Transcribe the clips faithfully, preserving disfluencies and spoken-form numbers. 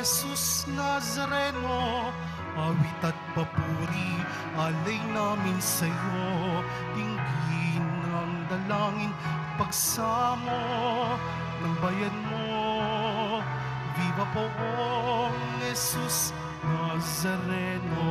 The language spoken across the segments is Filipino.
Jesus Nazareno, awit at papuri, alay namin sa'yo. Dinggin ang dalangin, pagsamo ng bayan mo. Viva poong Jesus Nazareno.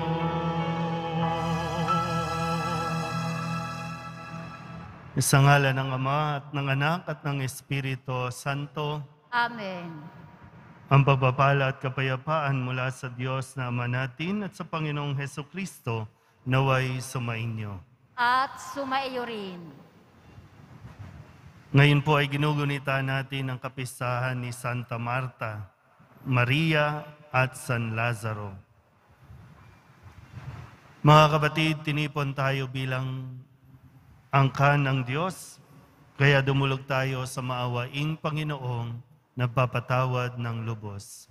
Sa ngalan ng Ama at ng Anak at ng Espiritu Santo. Amen. Ang pagpapala at kapayapaan mula sa Diyos na Ama natin at sa Panginoong Hesukristo naway sumainyo. At sumaiyo rin. Ngayon po ay ginugunita natin ang kapistahan ni Santa Marta, Maria at San Lazaro. Mga kapatid, tinipon tayo bilang angkan ng Diyos, kaya dumulog tayo sa maawaing Panginoong nagpapatawad ng lubos.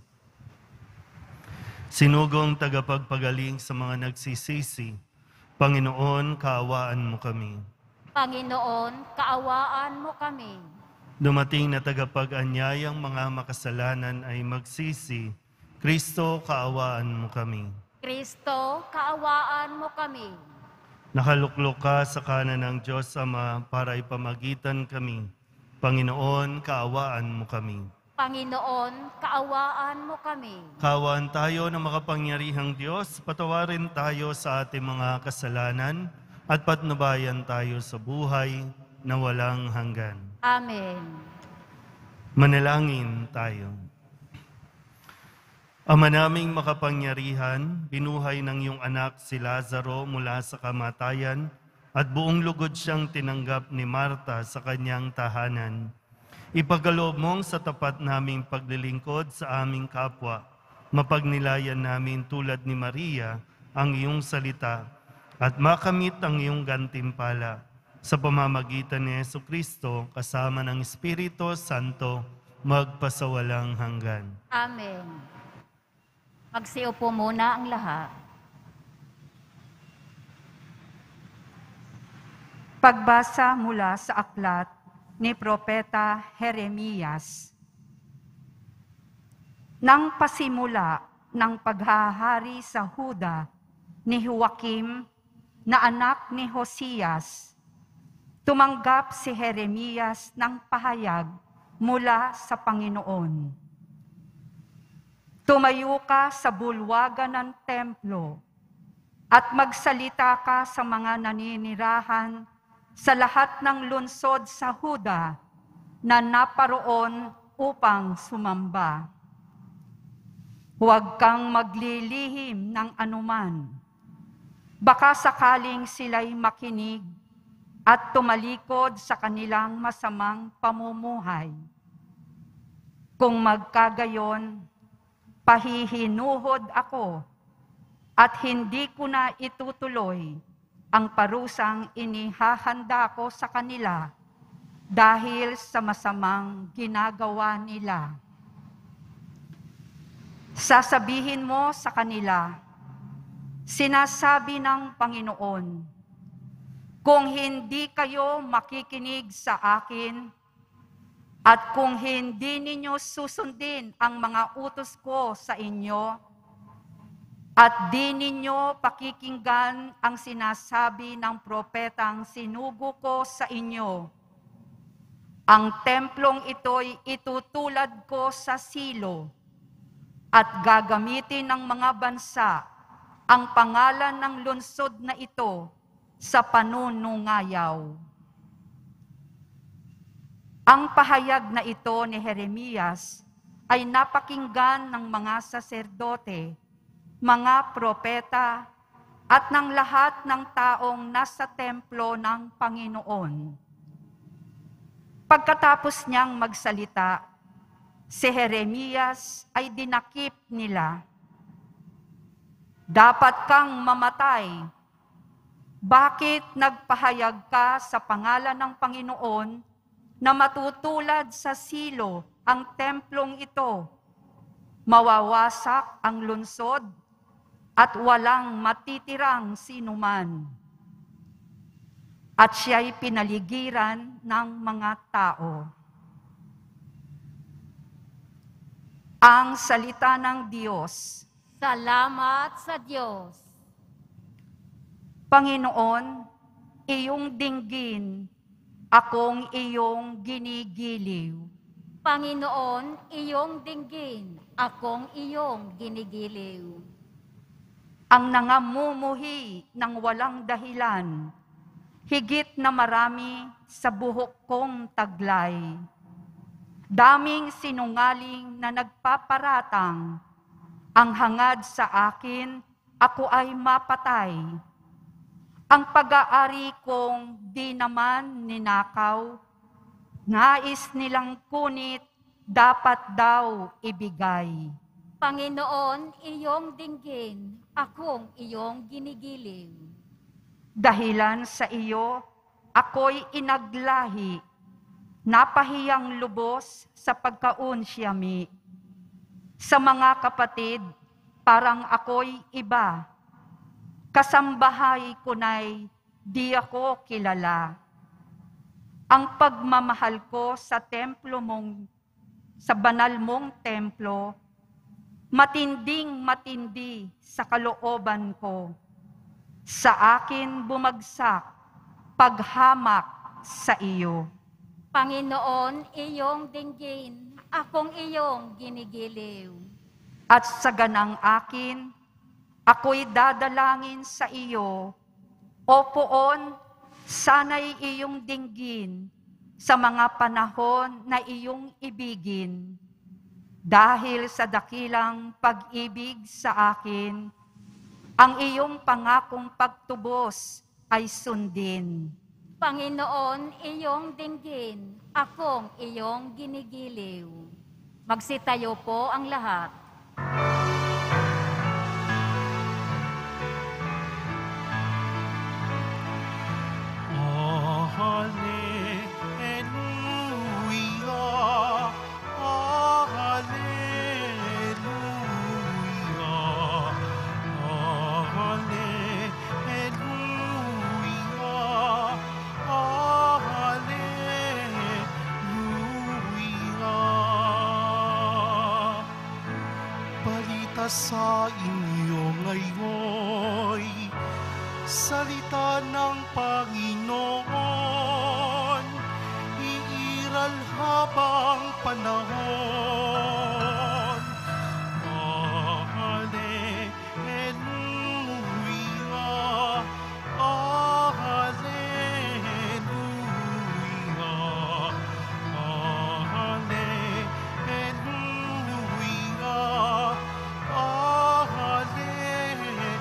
Sinugong tagapagpagaling sa mga nagsisisi, Panginoon, kaawaan mo kami. Panginoon, kaawaan mo kami. Dumating na tagapag-anyayang mga makasalanan ay magsisi, Kristo, kaawaan mo kami. Kristo, kaawaan mo kami. Nakaluklok ka sa kanan ng Diyos Ama para ipamagitan kami. Panginoon, kaawaan mo kami. Panginoon, kaawaan mo kami. Kaawaan tayo ng makapangyarihang Diyos, patawarin tayo sa ating mga kasalanan at patnubayan tayo sa buhay na walang hanggan. Amen. Manalangin tayo. Ama naming makapangyarihan, binuhay ng iyong anak si Lazaro mula sa kamatayan at buong lugod siyang tinanggap ni Marta sa kanyang tahanan. Ipagkaloob mong sa tapat naming paglilingkod sa aming kapwa, mapagnilayan namin tulad ni Maria ang iyong salita at makamit ang iyong gantimpala sa pamamagitan ni Jesucristo kasama ng Espiritu Santo magpasawalang hanggan. Amen. Magsiupo muna ang lahat. Pagbasa mula sa aklat ni Propeta Jeremias. Nang pasimula ng paghahari sa Huda ni Joaquim na anak ni Josias, tumanggap si Jeremias ng pahayag mula sa Panginoon. Tumayo ka sa bulwagan ng templo at magsalita ka sa mga naninirahan sa lahat ng lungsod sa Huda na naparoon upang sumamba. Huwag kang maglilihim ng anuman. Baka sakaling sila'y makinig at tumalikod sa kanilang masamang pamumuhay. Kung magkagayon, pahihinuhod ako at hindi ko na itutuloy ang parusang inihahanda ko sa kanila dahil sa masamang ginagawa nila. Sasabihin mo sa kanila, sinasabi ng Panginoon, kung hindi kayo makikinig sa akin, at kung hindi ninyo susundin ang mga utos ko sa inyo, at di ninyo pakikinggan ang sinasabi ng propetang sinugo ko sa inyo, ang templong ito'y itutulad ko sa silo, at gagamitin ng mga bansa ang pangalan ng lungsod na ito sa panunungayaw. Ang pahayag na ito ni Jeremias ay napakinggan ng mga saserdote, mga propeta, at ng lahat ng taong nasa templo ng Panginoon. Pagkatapos niyang magsalita, si Jeremias ay dinakip nila. Dapat kang mamatay. Bakit nagpahayag ka sa pangalan ng Panginoon na matutulad sa silo ang templong ito, mawawasak ang lungsod at walang matitirang sinuman. At siya'y pinaligiran ng mga tao. Ang salita ng Diyos. Salamat sa Diyos. Panginoon, iyong dinggin, akong iyong ginigiliw. Panginoon, iyong dinggin, akong iyong ginigiliw. Ang nangamumuhi ng walang dahilan, higit na marami sa buhok kong taglay. Daming sinungaling na nagpaparatang, ang hangad sa akin, ako ay mapatay. Ang pag-aari kong di naman ninakaw, nais nilang kunit, dapat daw ibigay. Panginoon, iyong dinggin, akong iyong ginigiliw. Dahilan sa iyo, ako'y inaglahi, napahiyang lubos sa pagkaunsyami. Sa mga kapatid, parang ako'y iba. Kasambahay ko na'y di ako kilala. Ang pagmamahal ko sa templo mong, sa banal mong templo, matinding matindi sa kalooban ko. Sa akin bumagsak, paghamak sa iyo. Panginoon, iyong dinggin, akong iyong ginigiliw. At sa ganang akin, ako'y dadalangin sa iyo, o poon, sana'y iyong dinggin sa mga panahon na iyong ibigin. Dahil sa dakilang pag-ibig sa akin, ang iyong pangakong pagtubos ay sundin. Panginoon, iyong dinggin, akong iyong ginigiliw. Magsitayo po ang lahat. Oh, hallelujah, oh, hallelujah, oh, hallelujah, oh, hallelujah. Balita sa inyo ngayon, salita ng Panginoon, iiral habang panahon. Oh, hallelujah, oh, hallelujah, oh, hallelujah, oh, hallelujah.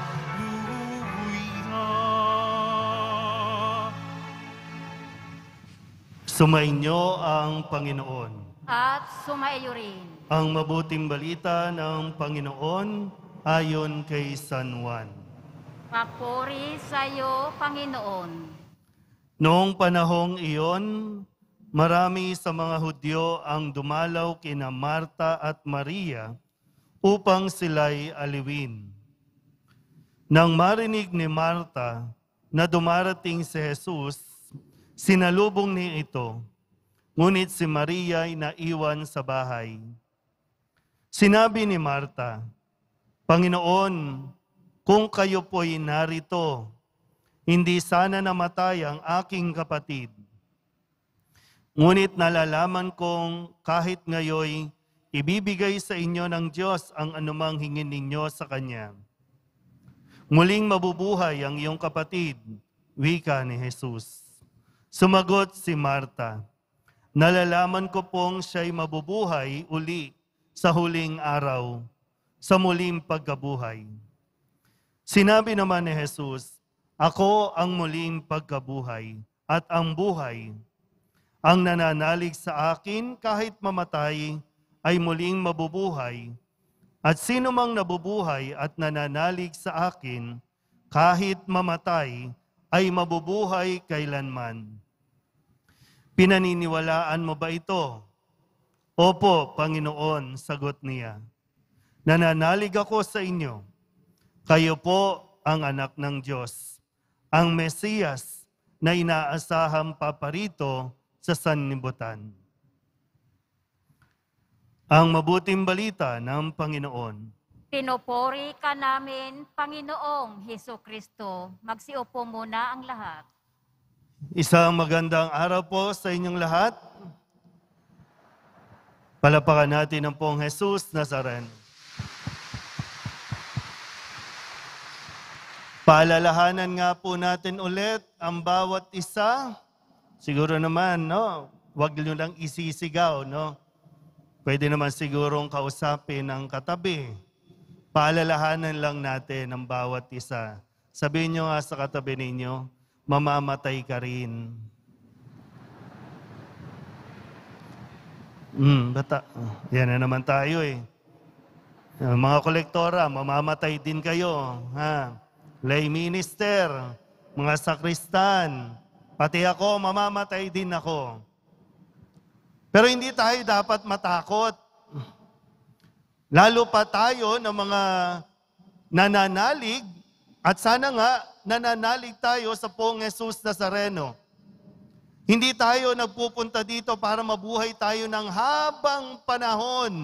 Sumainyo ang Panginoon. At sumaiyo rin. Ang mabuting balita ng Panginoon ayon kay San Juan. Papuri sa iyo, Panginoon. Noong panahong iyon, marami sa mga Hudyo ang dumalaw kina Marta at Maria upang sila'y aliwin. Nang marinig ni Marta na dumarating si Jesus, sinalubong niya ito, ngunit si Maria ay naiwan sa bahay. Sinabi ni Marta, Panginoon, kung kayo po'y narito, hindi sana namatay ang aking kapatid. Ngunit nalalaman kong kahit ngayoy, ibibigay sa inyo ng Diyos ang anumang hingin ninyo sa Kanya. Muling mabubuhay ang iyong kapatid, wika ni Jesus. Sumagot si Marta, nalalaman ko pong siya'y mabubuhay uli sa huling araw, sa muling pagkabuhay. Sinabi naman ni Jesus, ako ang muling pagkabuhay at ang buhay. Ang nananalig sa akin kahit mamatay ay muling mabubuhay. At sino mang nabubuhay at nananalig sa akin kahit mamatay ay mabubuhay kailanman. Pinaniniwalaan mo ba ito? Opo, Panginoon, sagot niya. Nananalig ako sa inyo. Kayo po ang anak ng Diyos, ang Mesiyas na inaasahang paparito sa sanlibutan. Ang mabuting balita ng Panginoon. Pinupuri ka namin, Panginoong Heso Kristo. Magsiupo muna ang lahat. Isang magandang araw po sa inyong lahat. Palapakan natin ang pong Jesus Nazareno. Paalalahanan nga po natin ulit ang bawat isa. Siguro naman, no, wag nyo lang isisigaw, no? Pwede naman sigurong kausapin ang katabi. Paalalahanan lang natin ang bawat isa. Sabihin nyo nga sa katabi ninyo, mamamatay ka rin. Hmm, bata. Yan na naman tayo eh. Mga kolektora, mamamatay din kayo. Ha? Lay minister, mga sakristan, pati ako, mamamatay din ako. Pero hindi tayo dapat matakot. Lalo pa tayo ng mga nananalig at sana nga nananalig tayo sa pong Jesus Nazareno. Hindi tayo nagpupunta dito para mabuhay tayo ng habang panahon.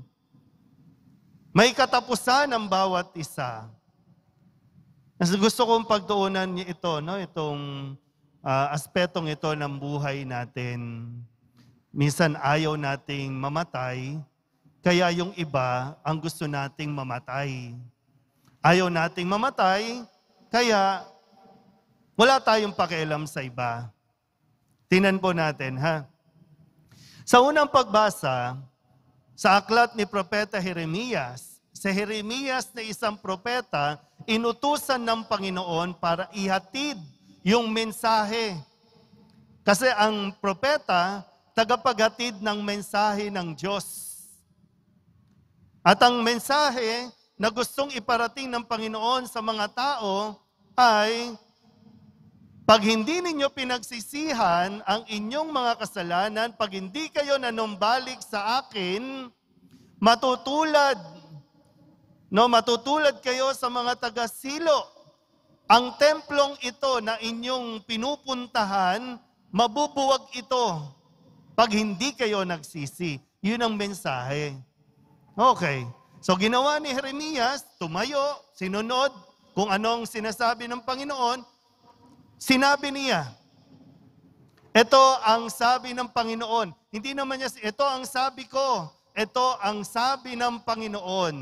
May katapusan ang bawat isa. Mas gusto kong pagtuunan ito, no? Itong uh, aspetong ito ng buhay natin. Minsan ayaw nating mamatay, kaya yung iba ang gusto nating mamatay. Ayaw nating mamatay, kaya wala tayong pakialam sa iba. Tingnan po natin, ha? Sa unang pagbasa, sa aklat ni Propeta Jeremias, si Jeremias na isang propeta, inutusan ng Panginoon para ihatid yung mensahe. Kasi ang propeta, tagapaghatid ng mensahe ng Diyos. At ang mensahe na gustong iparating ng Panginoon sa mga tao ay, pag hindi ninyo pinagsisihan ang inyong mga kasalanan, pag hindi kayo nanumbalik sa akin, matutulad, no, matutulad kayo sa mga taga-Silo. Ang templong ito na inyong pinupuntahan, mabubuwag ito pag hindi kayo nagsisi. Yun ang mensahe. Okay. So ginawa ni Jeremias, tumayo, sinunod kung anong sinasabi ng Panginoon. Sinabi niya, ito ang sabi ng Panginoon. Hindi naman niya, ito ang sabi ko. Ito ang sabi ng Panginoon.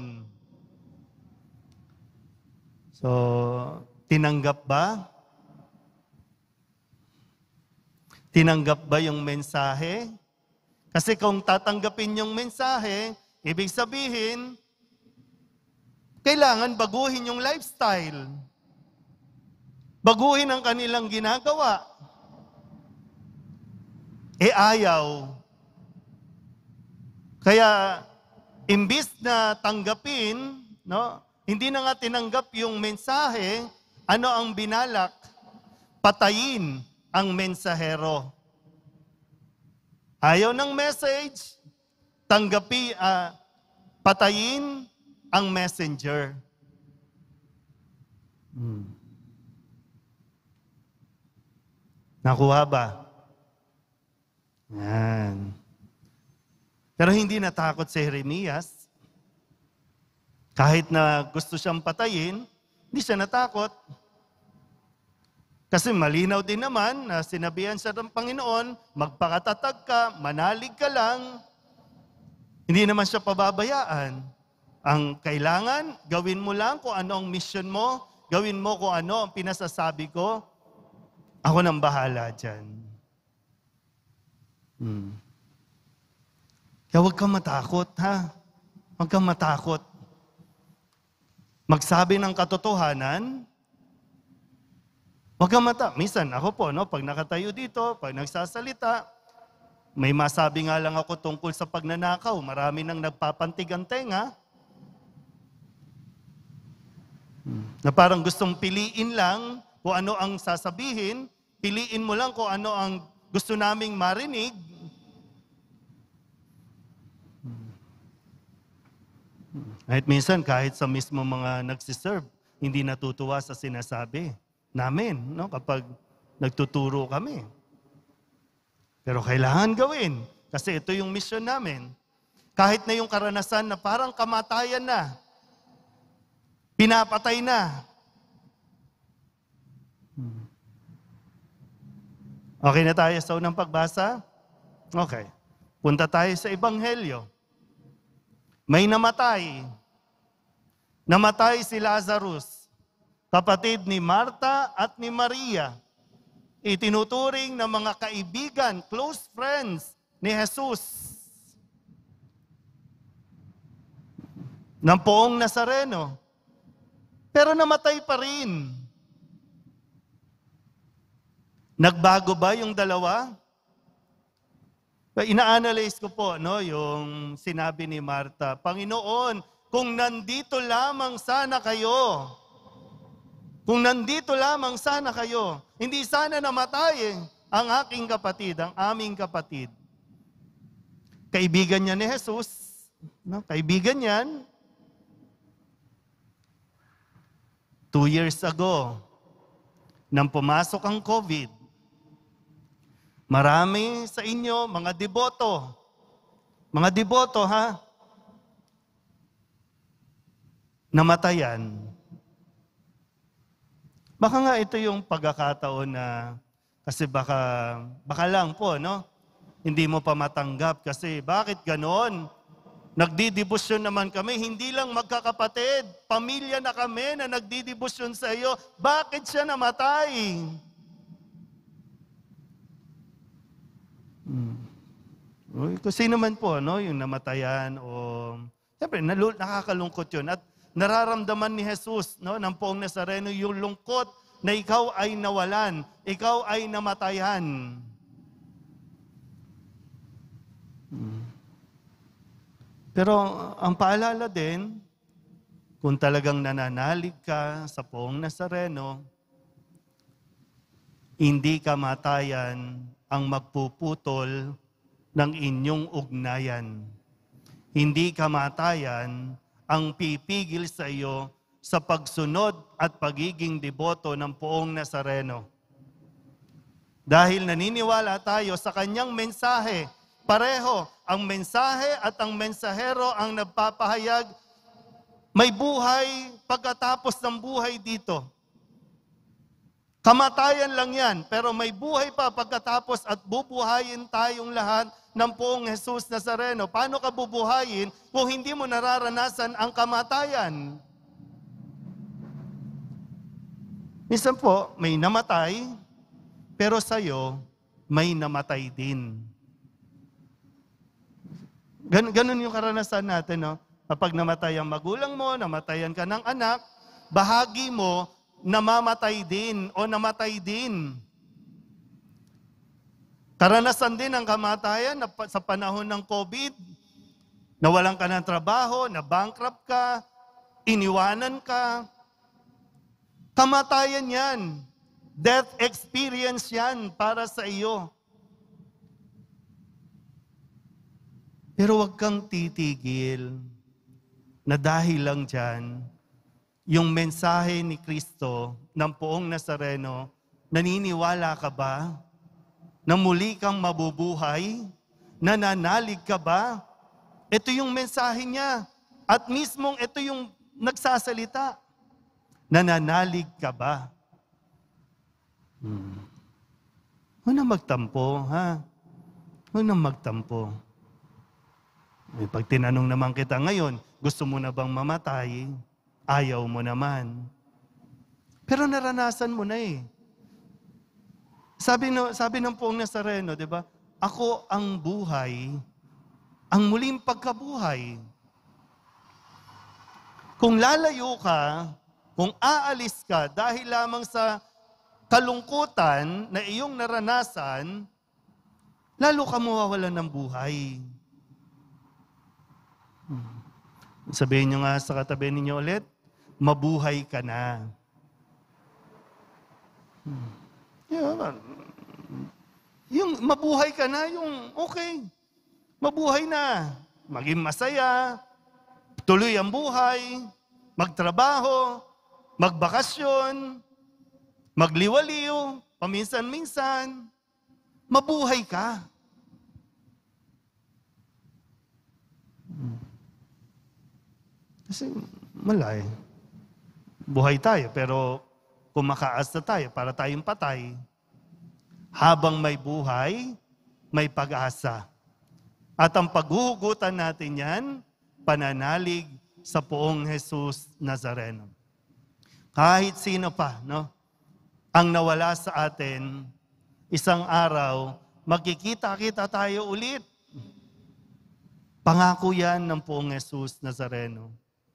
So, tinanggap ba? Tinanggap ba yung mensahe? Kasi kung tatanggapin yung mensahe, ibig sabihin, kailangan baguhin yung lifestyle. Baguhin ang kanilang ginagawa. E ayaw. Kaya, imbis na tanggapin, no, hindi na nga tinanggap yung mensahe, ano ang binalak? Patayin ang mensahero. Ayaw ng message, tanggapi, uh, patayin ang messenger. Hmm. Nakuha ba? Yan. Pero hindi natakot si Jeremias. Kahit na gusto siyang patayin, hindi siya natakot. Kasi malinaw din naman na sinabihan siya ng Panginoon, magpakatatag ka, manalig ka lang. Hindi naman siya pababayaan. Ang kailangan, gawin mo lang kung ano ang mission mo, gawin mo kung ano ang pinasasabi ko. Ako nang bahala dyan. Hmm. Kaya huwag kang matakot, ha? Huwag kang matakot. Magsabi ng katotohanan, huwag kang mata. Minsan, ako po, no, pag nakatayo dito, pag nagsasalita, may masabi nga lang ako tungkol sa pagnanakaw. Marami nang nagpapantig ang tenga. Na parang gustong piliin lang kung ano ang sasabihin, piliin mo lang kung ano ang gusto naming marinig. Kahit minsan, kahit sa mismo mga nagsiserve, hindi natutuwa sa sinasabi namin, no? Kapag nagtuturo kami. Pero kailangan gawin, kasi ito yung mission namin. Kahit na yung karanasan na parang kamatayan na, pinapatay na. Okay na tayo sa unang pagbasa? Okay. Punta tayo sa Ebanghelyo. May namatay. Namatay si Lazarus, kapatid ni Marta at ni Maria. Itinuturing ng mga kaibigan, close friends ni Jesus. Ng poong Nazareno. Pero namatay pa rin. Nagbago ba yung dalawa? Ina-analyze ko po no, yung sinabi ni Marta, Panginoon, kung nandito lamang sana kayo, kung nandito lamang sana kayo, hindi sana namatay ang aking kapatid, ang aming kapatid. Kaibigan niya ni Jesus, no? Kaibigan niyan. Two years ago, nang pumasok ang COVID, marami sa inyo, mga deboto, mga deboto ha, namatayan. Baka nga ito yung pagkakataon na, kasi baka, baka lang po, no? Hindi mo pa matanggap kasi bakit ganon? Nagdidibusyon naman kami, hindi lang magkakapatid, pamilya na kami na nagdidibusyon sa iyo. Bakit siya namatay? Hmm. Uy, kasi naman po, no, yung namatayan o... Siyempre, nakakalungkot yun. At nararamdaman ni Jesus, no, ng poong Nazareno, yung lungkot na ikaw ay nawalan, ikaw ay namatayan. Hmm. Pero ang paalala din, kung talagang nananalig ka sa poong Nazareno, hindi kamatayan ang magpuputol ng inyong ugnayan. Hindi kamatayan ang pipigil sa iyo sa pagsunod at pagiging deboto ng poong Nazareno. Dahil naniniwala tayo sa kanyang mensahe, pareho ang mensahe at ang mensahero ang nagpapahayag, may buhay pagkatapos ng buhay dito. Kamatayan lang yan, pero may buhay pa pagkatapos at bubuhayin tayong lahat ng poong Jesus Nazareno. Paano ka bubuhayin kung hindi mo nararanasan ang kamatayan? Minsan po, may namatay, pero sa'yo, may namatay din. Gan ganun yung karanasan natin, no? Kapag namatay ang magulang mo, namatayan ka ng anak, bahagi mo, namamatay din o namatay din. Karanasan din ang kamatayan na sa panahon ng COVID, nawalan ka ng trabaho, na-bankrupt ka, iniwanan ka. Kamatayan yan. Death experience yan para sa iyo. Pero huwag kang titigil na dahil lang dyan, yung mensahe ni Kristo ng poong Nazareno, naniniwala ka ba na muli kang mabubuhay? Nananalig ka ba? Ito yung mensahe niya. At mismong ito yung nagsasalita. Nananalig ka ba? Hmm. Huwag na magtampo, ha? Huwag na magtampo. Eh, pag tinanong naman kita ngayon, gusto mo na bang mamatay? Ayaw mo naman. Pero naranasan mo na eh. Sabi, no, sabi ng poong Nazareno, di ba? Ako ang buhay, ang muling pagkabuhay. Kung lalayo ka, kung aalis ka dahil lamang sa kalungkutan na iyong naranasan, lalo ka mawawalan ng buhay. Hmm. Sabihin nyo nga sa katabi ninyo ulit, mabuhay ka na. Hmm. Yeah, yung mabuhay ka na, yung okay. Mabuhay na. Maging masaya, tuloy ang buhay, magtrabaho, magbakasyon, magliwaliw, paminsan-minsan. Mabuhay ka. Kasi wala eh. Buhay tayo, pero kumakaas na tayo para tayong patay. Habang may buhay, may pag-asa. At ang paghuhugutan natin yan, pananalig sa poong Jesus Nazareno. Kahit sino pa, no? Ang nawala sa atin, isang araw, magkikita-kita tayo ulit. Pangako yan ng poong Jesus Nazareno.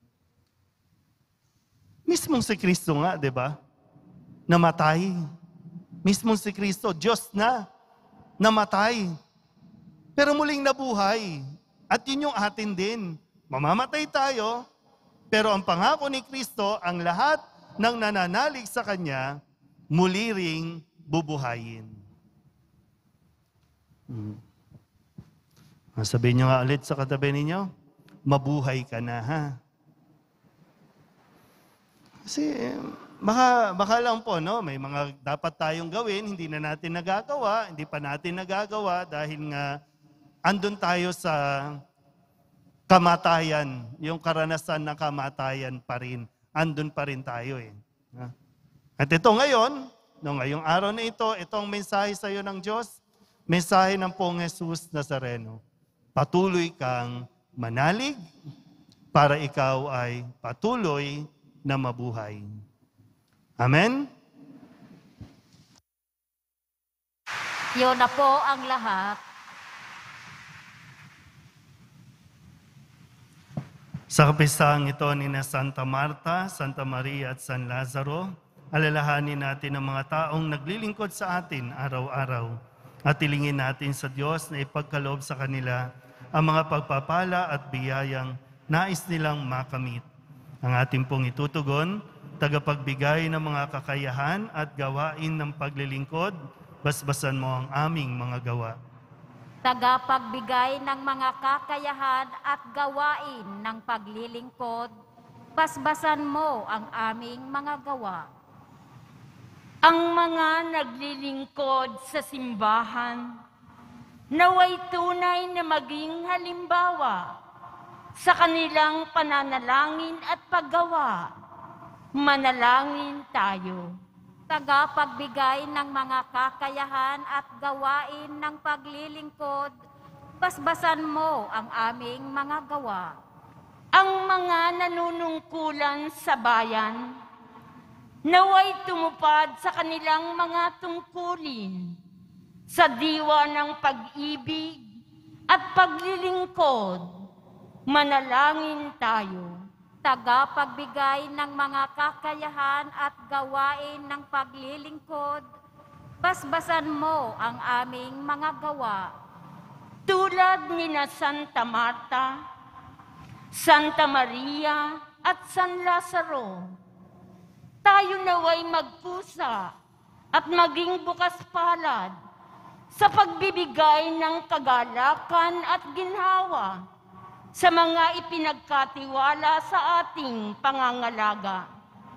Mismong si Kristo nga, di ba? Namatay. Mismong si Kristo, Diyos na, namatay. Pero muling nabuhay. At yun yung atin din. Mamamatay tayo, pero ang pangako ni Kristo, ang lahat ng nananalig sa Kanya, muli ring bubuhayin. Hmm. Sabihin nyo nga ulit sa katabi ninyo, mabuhay ka na, ha? Kasi, baka, baka lang po, no? May mga dapat tayong gawin, hindi na natin nagagawa, hindi pa natin nagagawa dahil nga andun tayo sa kamatayan, yung karanasan ng kamatayan pa rin. Andun pa rin tayo eh. At ito ngayon, no, ngayong araw na ito, itong mensahe sa iyo ng Diyos, mensahe ng Poong Jesus Nazareno. Patuloy kang manalig para ikaw ay patuloy na mabuhay. Amen? Yun na po ang lahat. Sa kapisang ito ni na Santa Marta, Santa Maria at San Lazaro, alalahanin natin ang mga taong naglilingkod sa atin araw-araw at ilingin natin sa Diyos na ipagkaloob sa kanila ang mga pagpapala at biyayang nais nilang makamit. Ang ating pong itutugon, tagapagbigay ng mga kakayahan at gawain ng paglilingkod, basbasan mo ang aming mga gawa. Tagapagbigay ng mga kakayahan at gawain ng paglilingkod, basbasan mo ang aming mga gawa. Ang mga naglilingkod sa simbahan, naway tunay na maging halimbawa sa kanilang pananalangin at paggawa. Manalangin tayo. Tagapagbigay ng mga kakayahan at gawain ng paglilingkod, basbasan mo ang aming mga gawa. Ang mga nanunungkulan sa bayan, naway tumupad sa kanilang mga tungkulin, sa diwa ng pag-ibig at paglilingkod. Manalangin tayo. Tagapagbigay ng mga kakayahan at gawain ng paglilingkod, basbasan mo ang aming mga gawa. Tulad ni na Santa Marta, Santa Maria at San Lazaro, tayo naway magpusa at maging bukas palad sa pagbibigay ng kagalakan at ginhawa sa mga ipinagkatiwala sa ating pangangalaga.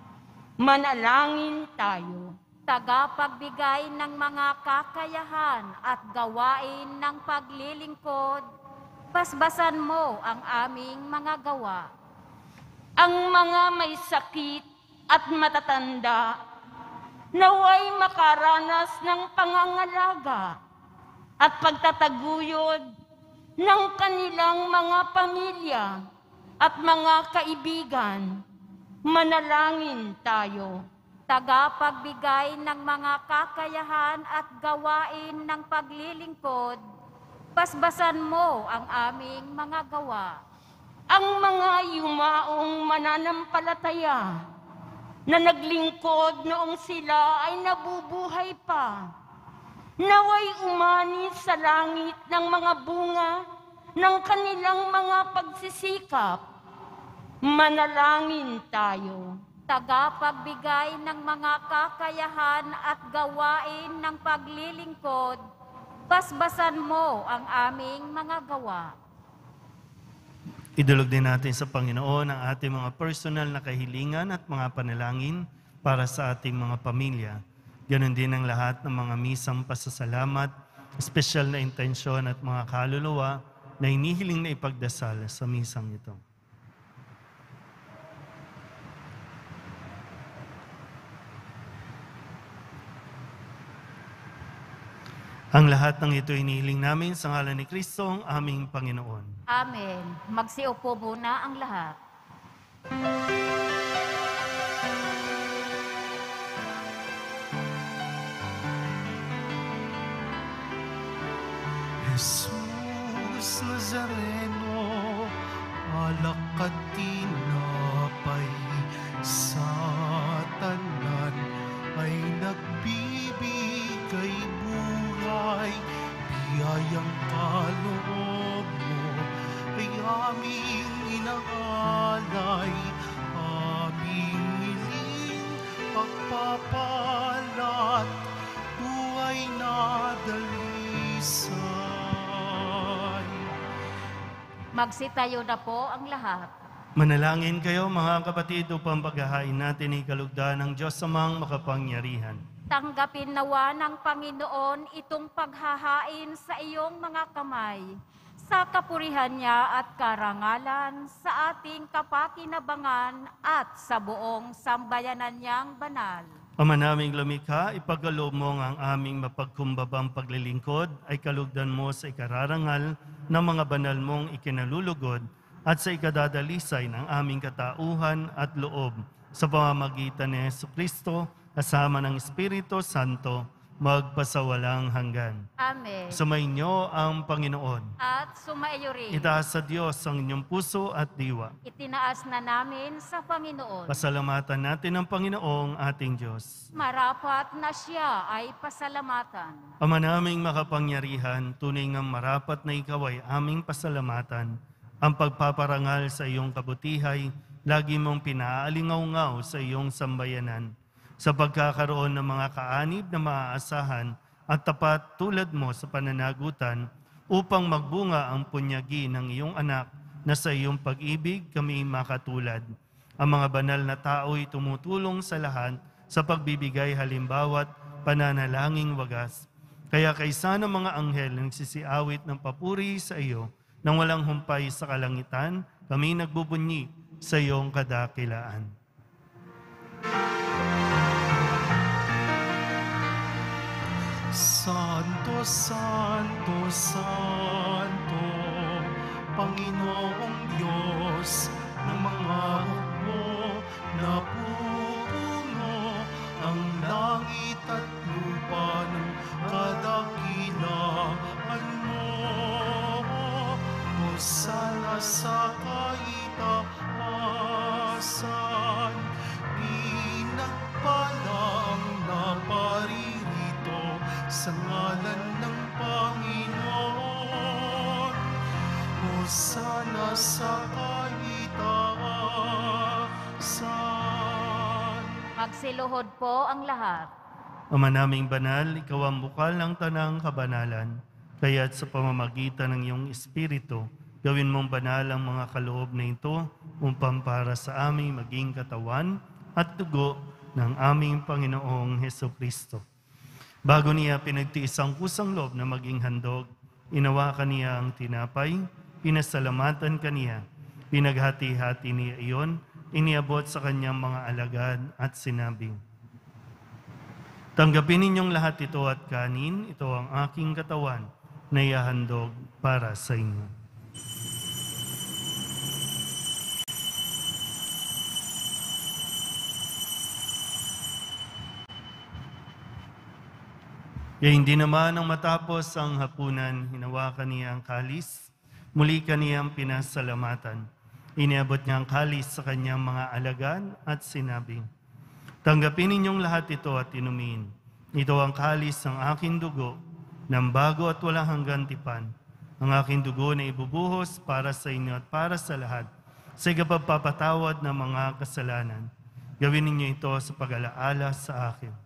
Manalangin tayo. Tagapagbigay ng mga kakayahan at gawain ng paglilingkod, basbasan mo ang aming mga gawa. Ang mga may sakit at matatanda, naway makaranas ng pangangalaga at pagtataguyod ng kanilang mga pamilya at mga kaibigan. Manalangin tayo. Tagapagbigay ng mga kakayahan at gawain ng paglilingkod, basbasan mo ang aming mga gawa. Ang mga yumaong mananampalataya na naglingkod noong sila ay nabubuhay pa, naway umani sa langit ng mga bunga ng kanilang mga pagsisikap. Manalangin tayo. Tagapagbigay ng mga kakayahan at gawain ng paglilingkod, basbasan mo ang aming mga gawa. Idulog din natin sa Panginoon ang ating mga personal na kahilingan at mga panalangin para sa ating mga pamilya. Ganon din ang lahat ng mga misang pasasalamat, espesyal na intensyon at mga kaluluwa na hinihiling na ipagdasal sa misang ito. Ang lahat ng ito inihiling namin sa ngalan ni Kristo, ang aming Panginoon. Amen. Magsiupo muna ang lahat. Jesus Nazareno, alak at tinapay sa tanan ay nagbibigay buhay. Biyayang kaloob mo ay aming inaalay, aming hiling pagpapalat, buhay na dalisay. Magsitayo na po ang lahat. Manalangin kayo mga kapatid upang paghahain natin ay kalugdan ng Diyos amang makapangyarihan. Tanggapin nawa ng Panginoon itong paghahain sa iyong mga kamay, sa kapurihan niya at karangalan, sa ating kapakinabangan at sa buong sambayanan niyang banal. Ama naming lumikha, ipagkaloob mo ang aming mapagkumbabang paglilingkod ay kalugdan mo sa ikararangal ng mga banal mong ikinalulugod at sa ikadadalisay ng aming katauhan at loob sa pamamagitan ni Jesucristo kasama ng Espiritu Santo magpasawalang hanggan. Amen. Sumainyo ang Panginoon. At sumaiyo rin. Itaas sa Diyos ang inyong puso at diwa. Itinaas na namin sa Panginoon. Pasalamatan natin ang Panginoong ating Diyos. Marapat na siya ay pasalamatan. Ama naming makapangyarihan, tunay ngang marapat na ikaw ay aming pasalamatan. Ang pagpaparangal sa iyong kabutihay, lagi mong pinaalingaw-ngaw sa iyong sambayanan. Sa pagkakaroon ng mga kaanib na maaasahan at tapat tulad mo sa pananagutan upang magbunga ang punyagi ng iyong anak na sa iyong pag-ibig kami makatulad. Ang mga banal na tao'y tumutulong sa lahat sa pagbibigay halimbawa't pananalangin wagas. Kaya kaysa ng mga anghel na nagsisiawit ng papuri sa iyo nang walang humpay sa kalangitan, kami nagbubunyi sa iyong kadakilaan. Santo, Santo, Santo, Panginoong Diyos ng mga hukbo na puno ang langit at lupa ng kadakilaan mo. Hosana sa kaitaasan, pinagpala ang naparirito sa ngalan ng Panginoon. Hosana sa kaitaasan. Magsiluhod po ang lahat. Ama naming banal, ikaw ang bukal ng tanang kabanalan. Kaya't sa pamamagitan ng iyong Espiritu, gawin mong banal ang mga kaloob na ito upang para sa aming maging katawan at dugo ng aming Panginoong Hesukristo. Bago niya pinagtiis ang kusang loob na maging handog, inawakan niya ang tinapay, pinasalamatan kaniya, pinaghati-hati niya iyon, iniabot sa kanyang mga alagad at sinabi, "Tanggapin ninyong lahat ito at kanin, ito ang aking katawan na ihahandog para sa inyo." Kaya hindi naman nang matapos ang hapunan, hinawakan niya ang kalis, muli kaniyang pinasalamatan. Iniabot niya ang kalis sa kanyang mga alagad at sinabi, "Tanggapin ninyong lahat ito at inumin. Ito ang kalis ng aking dugo, ng bago at walang hanggang tipan. Ang aking dugo na ibubuhos para sa inyo at para sa lahat, sa ikapagpapatawad ng mga kasalanan. Gawin ninyo ito sa pag-alaala sa akin."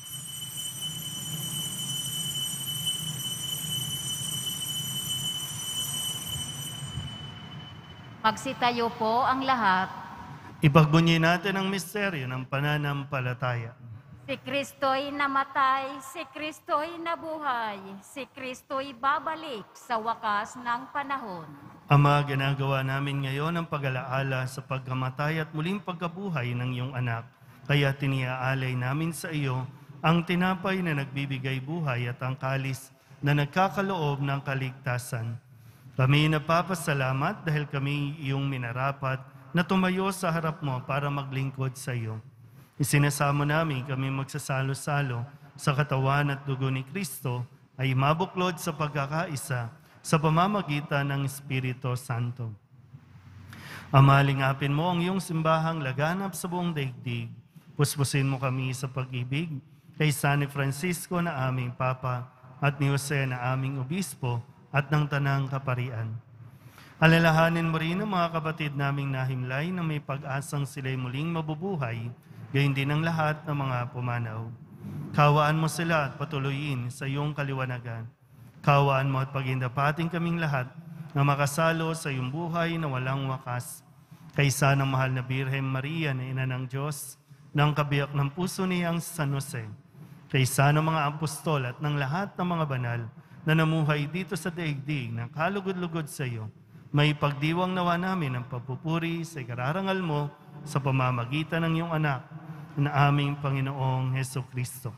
Magsitayo po ang lahat. Ipagbunyi natin ang misteryo ng pananampalataya. Si Kristo'y namatay, si Kristo'y nabuhay, si Kristo'y babalik sa wakas ng panahon. Ama, ginagawa namin ngayon ang pag-alaala sa pagkamatay at muling pagkabuhay ng iyong anak. Kaya tiniaalay namin sa iyo ang tinapay na nagbibigay buhay at ang kalis na nagkakaloob ng kaligtasan. Kami napapasalamat dahil kami iyong minarapat na tumayo sa harap mo para maglingkod sa iyo. Isinasamo namin kami magsasalo-salo sa katawan at dugo ni Kristo ay mabuklod sa pagkakaisa sa pamamagitan ng Espiritu Santo. Ama, lingapin mo ang iyong simbahang laganap sa buong daigdig. Puspusin mo kami sa pag-ibig kay San Francisco na aming Papa at ni Jose na aming Obispo at ng Tanang Kaparian. Alalahanin mo rin ang mga kapatid naming nahimlay na may pag-asang sila'y muling mabubuhay, gayon din ang lahat ng mga pumanaw. Kawaan mo sila at patuloyin sa iyong kaliwanagan. Kawaan mo at pagindapating kaming lahat na makasalo sa iyong buhay na walang wakas. Kaysa ng mahal na Birhen Maria na Ina ng Diyos, ng kabiyak ng puso niyang San Jose, kaysa ng mga apostol at ng lahat ng mga banal na namuhay dito sa daigdig na kalugod-lugod sa iyo, may pagdiwang nawa namin ang papupuri sa ikararangal mo sa pamamagitan ng iyong anak na aming Panginoong Heso Kristo.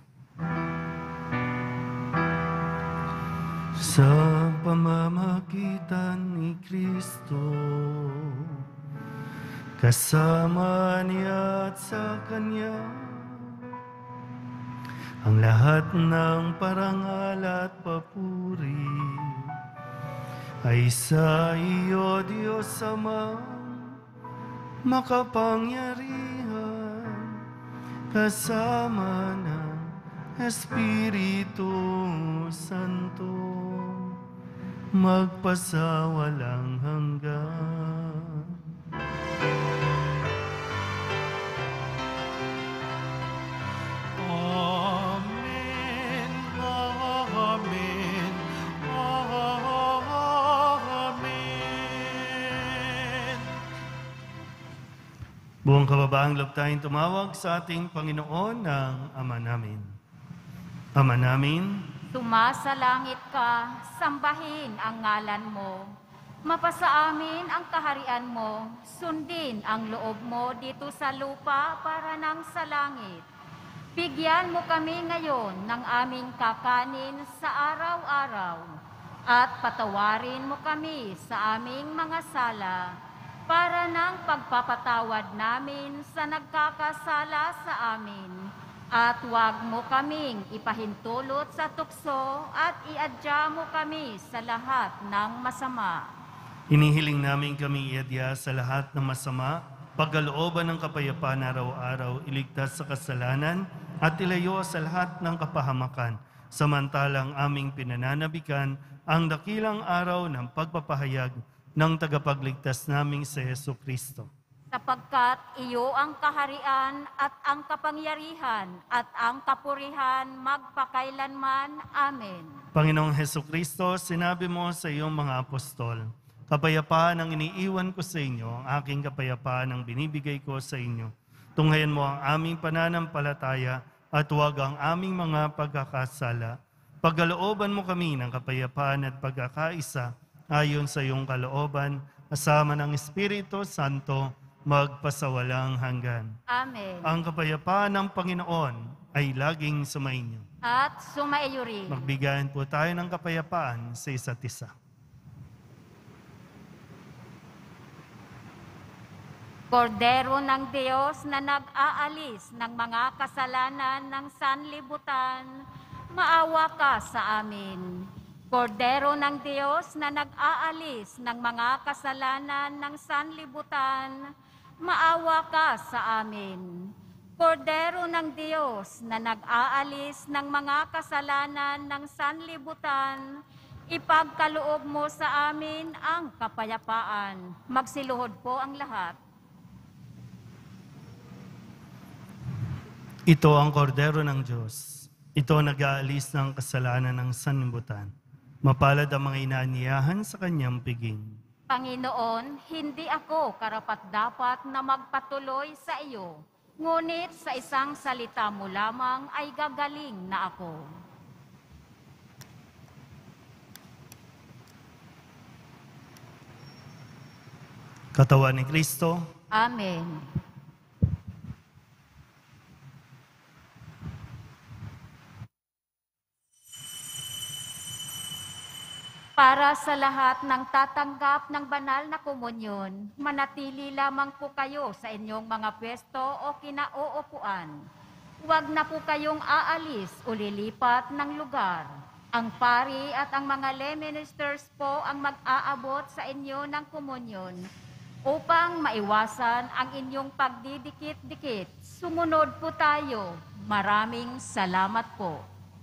Sa pamamagitan ni Kristo, kasama niya at sa Kanya, ang lahat ng parangal at papuri ay sa iyo, Diyos Ama, makapangyarihan, kasama ng Espiritu Santo, magpasawalang hanggan. Amen, amen, amen. Buong kababaang loob tayong tumawag sa ating Panginoon ng Ama namin. Ama namin, Sumasalangit ka, sambahin ang ngalan mo. Mapasa amin ang kaharian mo, sundin ang loob mo dito sa lupa para nang sa langit. Bigyan mo kami ngayon ng aming kakanin sa araw-araw at patawarin mo kami sa aming mga sala para ng pagpapatawad namin sa nagkakasala sa amin. At huwag mo kaming ipahintulot sa tukso at iadya mo kami sa lahat ng masama. hinihiling namin kami iadya sa lahat ng masama, pagkalooban ng kapayapaan araw-araw, iligtas sa kasalanan at ilayo sa lahat ng kapahamakan, samantalang aming pinananabikan ang dakilang araw ng pagpapahayag ng tagapagligtas naming si Heso Kristo. Sapagkat iyo ang kaharian at ang kapangyarihan at ang kapurihan magpakailanman. Amen. Panginoong Heso Kristo, sinabi mo sa iyong mga apostol, kapayapaan ang iniiwan ko sa inyo, ang aking kapayapaan ang binibigay ko sa inyo. Tunghayan mo ang aming pananampalataya at huwag ang aming mga pagkakasala. Pagkalooban mo kami ng kapayapaan at pagkakaisa ayon sa iyong kalooban, kasama ng Espiritu Santo, magpasawalang hanggan. Amen. Ang kapayapaan ng Panginoon ay laging sumainyo. At sumaiyo rin. Magbigayan po tayo ng kapayapaan sa isa't isa. Kordero ng Diyos na nag-aalis ng mga kasalanan ng sanlibutan, maawa ka sa amin. Kordero ng Diyos na nag-aalis ng mga kasalanan ng sanlibutan, maawa ka sa amin. Kordero ng Diyos na nag-aalis ng mga kasalanan ng sanlibutan, ipagkaloob mo sa amin ang kapayapaan. Magsiluhod po ang lahat. Ito ang kordero ng Diyos. Ito nag-aalis ng kasalanan ng sanlibutan. Mapalad ang mga inaaniyahan sa kanyang piging. Panginoon, hindi ako karapat-dapat na magpatuloy sa iyo, ngunit sa isang salita mo lamang ay gagaling na ako. Katawan ni Kristo, Amen. Para sa lahat ng tatanggap ng banal na komunyon, manatili lamang po kayo sa inyong mga pwesto o kinauupuan. Huwag na po kayong aalis o lilipat ng lugar. Ang pari at ang mga lay ministers po ang mag-aabot sa inyo ng komunyon upang maiwasan ang inyong pagdidikit-dikit. Sumunod po tayo. Maraming salamat po.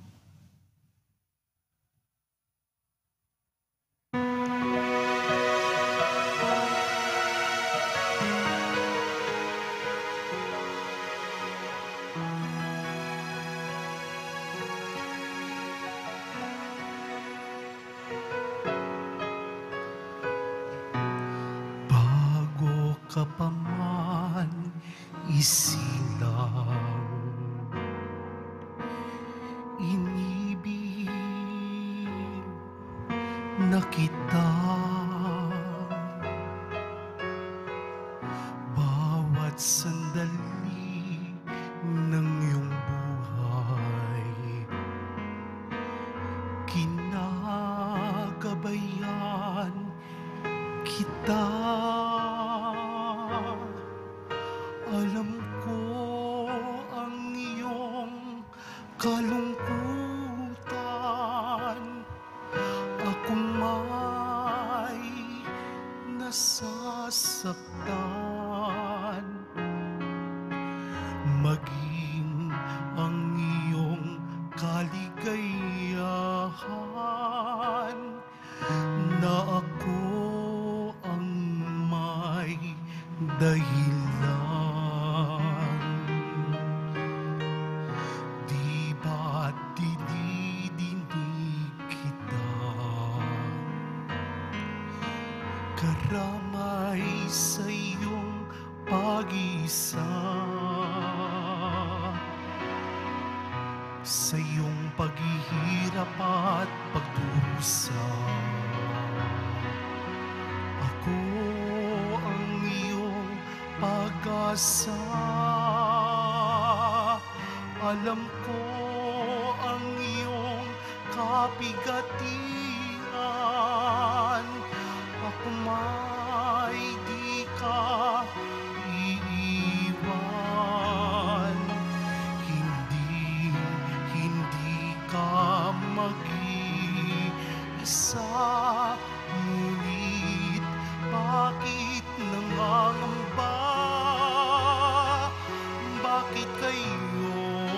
Bago ka pa man isilaw, inibig na kita. Bawat sandali ng iyong buhay, kinagabayan kita. Alam ko ang iyong kalungkutan, ako may nasasaktan. Maging ang iyong kaligayahan, na ako ang may dahilan. Di ba't dinidinig kita, karamay sa iyong pag-isa, sa iyong paghihirap at pagdurusa. Ako ang iyong pag-asa. Alam ko ang iyong kapigatian. Ako may di ka iiwan. Hindi, hindi ka mag-iisa. Ngunit bakit nangangamba? Bakit kayo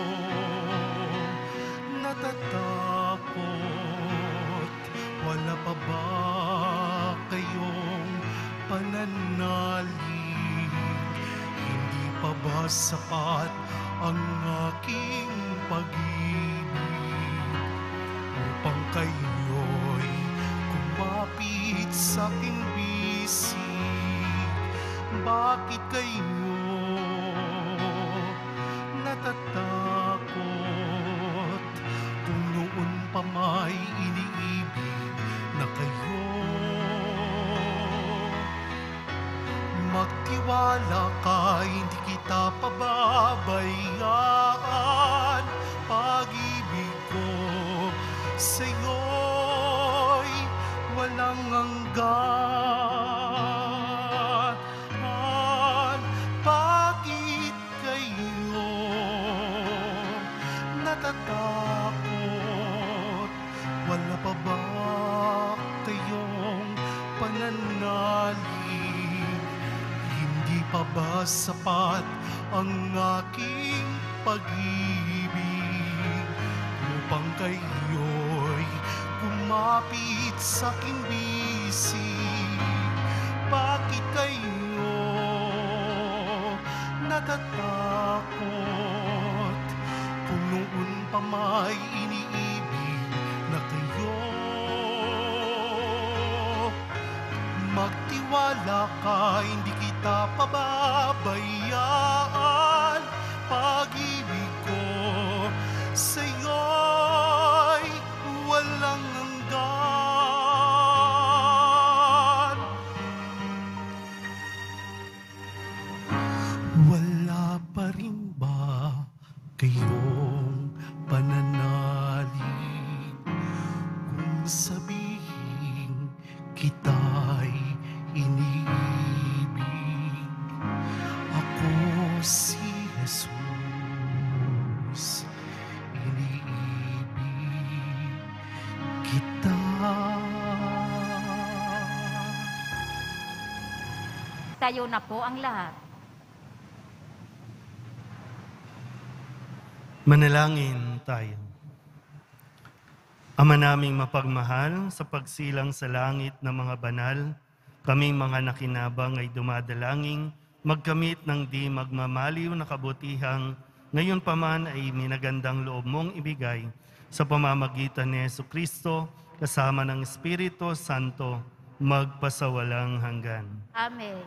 natatakot? Wala pa ba kayong pananalig? Hindi pa ba sapat ang aking pag-ibig upang kayo'y kumapit sa aking bisig? Bakit kayo natatakot kung noon pa may iniibig na kayo? Magtiwala ka, hindi kita pababayaan. Pag-ibig ko sa'yo'y walang hanggan. Bakit kayo natatakot? Wala pa ba kayong pananalig? Hindi pa ba sapat ang aking pag-ibig upang kayo'y kumapit sa aking bisig? Bakit kayo natatakot kung noon pa may iniibig na kayo? Magtiwala ka, hindi kita pababayaan. Pag-ibig ko sa'yo'y walang hanggan. Wala pa rin ba kayong pananalig kung sabihin kita. Tayo na po ang lahat. Manalangin tayo. Ama naming mapagmahal, sa pagsilang sa langit ng mga banal, kaming mga nakinabang ay dumadalangin, magkamit ng di magmamaliw na kabutihang, ngayon pa man ay minagandang loob mong ibigay sa pamamagitan ni Jesucristo, kasama ng Espiritu Santo, magpasawalang hanggan. Amen.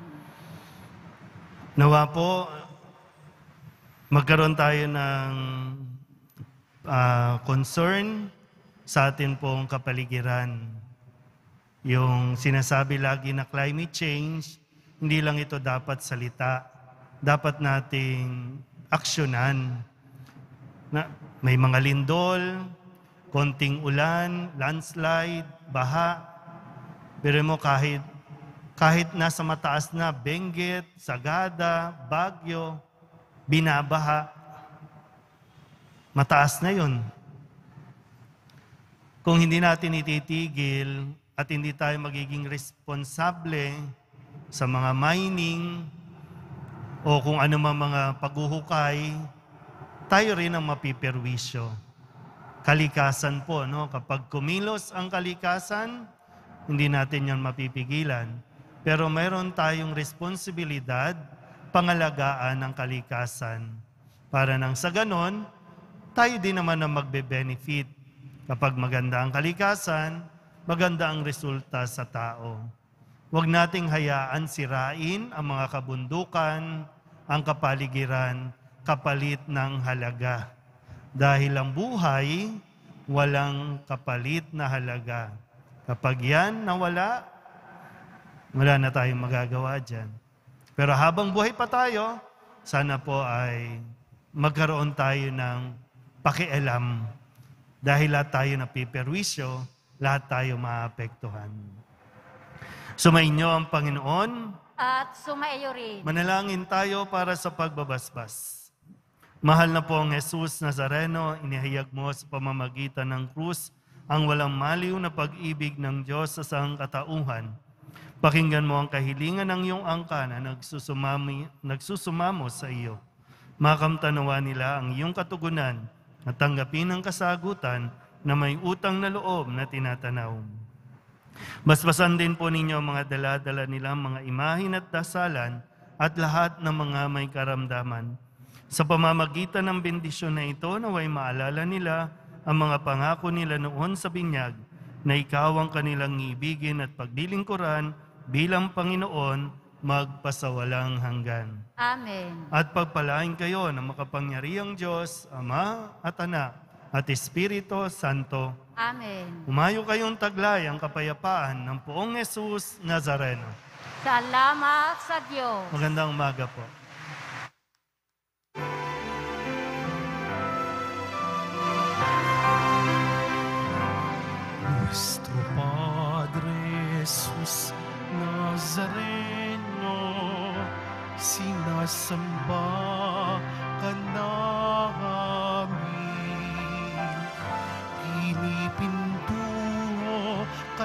Nawa po, magkaroon tayo ng uh, concern sa atin pong kapaligiran. Yung sinasabi lagi na climate change, hindi lang ito dapat salita. Dapat nating aksyonan. Na, may mga lindol, konting ulan, landslide, baha. Pero mo kahit, kahit nasa mataas na Benguet, Sagada, Baguio, binabaha. Mataas na yun. Kung hindi natin ititigil at hindi tayo magiging responsable sa mga mining o kung ano man mga paghuhukay, tayo rin ang mapiperwisyo. Kalikasan po, no? Kapag kumilos ang kalikasan, hindi natin yan mapipigilan. Pero mayroon tayong responsibilidad, pangalagaan ng kalikasan. Para nang sa ganon, tayo din naman ang magbe-benefit. Kapag maganda ang kalikasan, maganda ang resulta sa tao. Huwag nating hayaan sirain ang mga kabundukan, ang kapaligiran, kapalit ng halaga. Dahil ang buhay, walang kapalit na halaga. Kapag yan nawala, wala na tayong magagawa dyan. Pero habang buhay pa tayo, sana po ay magkaroon tayo ng pakialam. Dahil lahat tayo napiperwisyo, lahat tayo maapektuhan. Sumainyo ang Panginoon. At sumaiyo rin. Manalangin tayo para sa pagbabasbas. Mahal na po ang Jesus Nazareno, inihayag mo sa pamamagitan ng krus ang walang maliw na pag-ibig ng Diyos sa sangkatauhan. Pakinggan mo ang kahilingan ng iyong angka na nagsusumami, nagsusumamo sa iyo. Makamtanawa nila ang iyong katugunan at tanggapin ang kasagutan na may utang na loob na tinatanaw. Basbasan din po ninyo ang mga dala-dala nilang mga imahin at dasalan at lahat ng mga may karamdaman. Sa pamamagitan ng bendisyon na ito, naway maalala nila ang mga pangako nila noon sa binyag na ikaw ang kanilang ibigin at paglilingkuran bilang Panginoon magpasawalang hanggan. Amen. At pagpalain kayo ng makapangyarihang Diyos, Ama at Anak at Espiritu Santo. Amen. Umayo kayong taglay ang kapayapaan ng poong Jesus Nazareno. Salamat sa Diyos. Magandang umaga po. Nuestro Padre Jesus Nazareno, sinasamba ka namin, pinipintuho ka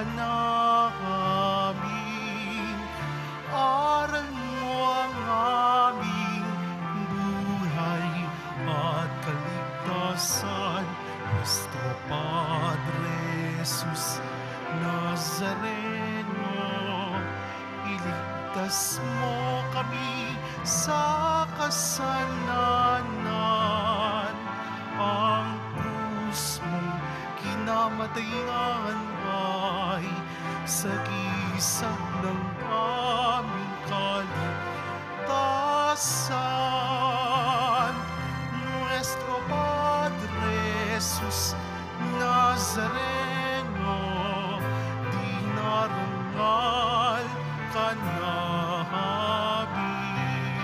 namin, aral mo ang aming buhay at kaligtasan. Nuestro Padre Jesus Nazareno, iligtas mo kami sa kasalanan. Ang krus mong kinamatayan ay sagisag ng aming kaligtasan. Nuestro Padre Jesus Nazareno, dinarangal ka namin.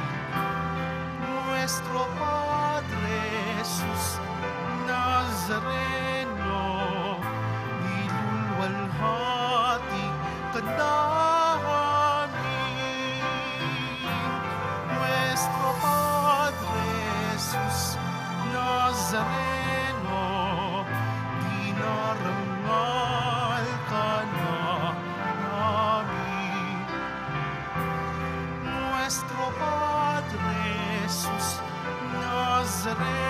Nuestro Padre Jesus Nazareno, nilulwalhati ka namin. Nuestro Padre Jesus Nazareno, dinarangal Nazareth.